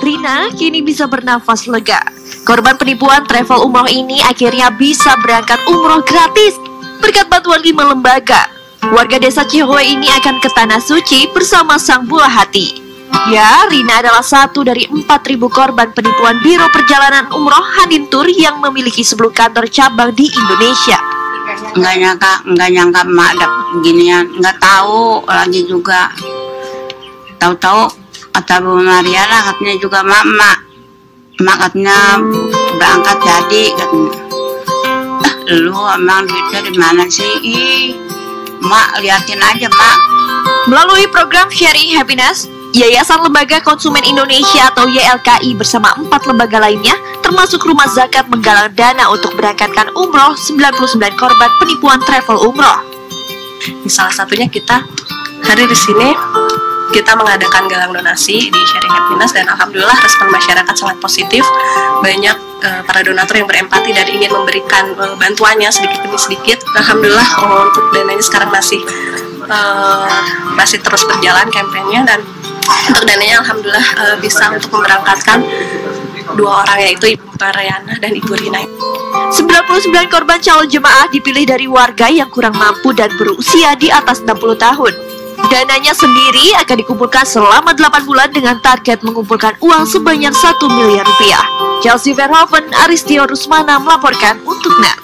Rina kini bisa bernafas lega. Korban penipuan travel umroh ini akhirnya bisa berangkat umroh gratis berkat bantuan 5 lembaga. Warga desa Cihoe ini akan ke Tanah Suci bersama sang buah hati. Ya, Rina adalah satu dari 4.000 korban penipuan Biro Perjalanan Umroh Hanin Tour yang memiliki 10 kantor cabang di Indonesia. Nggak nyangka mak dapet beginian, nggak tahu lagi juga. Tahu-tahu kata Bu Mariana katanya juga mak katanya berangkat jadi katanya. Lu emang duitnya di mana sih? Mak liatin aja mak. Melalui program Sharing Happiness, Yayasan Lembaga Konsumen Indonesia atau YLKI bersama 4 lembaga lainnya termasuk Rumah Zakat menggalang dana untuk berangkatkan umroh 99 korban penipuan travel umroh. Salah satunya kita hari di sini kita mengadakan galang donasi di Sharing Happiness dan alhamdulillah respon masyarakat sangat positif. Banyak para donatur yang berempati dan ingin memberikan bantuannya sedikit demi sedikit. Alhamdulillah untuk dananya sekarang masih terus berjalan kampanye, dan untuk dananya alhamdulillah bisa untuk memberangkatkan 2 orang, yaitu Ibu Mariana dan Ibu Rina. 99 korban calon jemaah dipilih dari warga yang kurang mampu dan berusia di atas 60 tahun. Dananya sendiri akan dikumpulkan selama 8 bulan dengan target mengumpulkan uang sebanyak 1 miliar rupiah. Chelsea Verhoeven, Aristio Rusmana melaporkan untuk NET.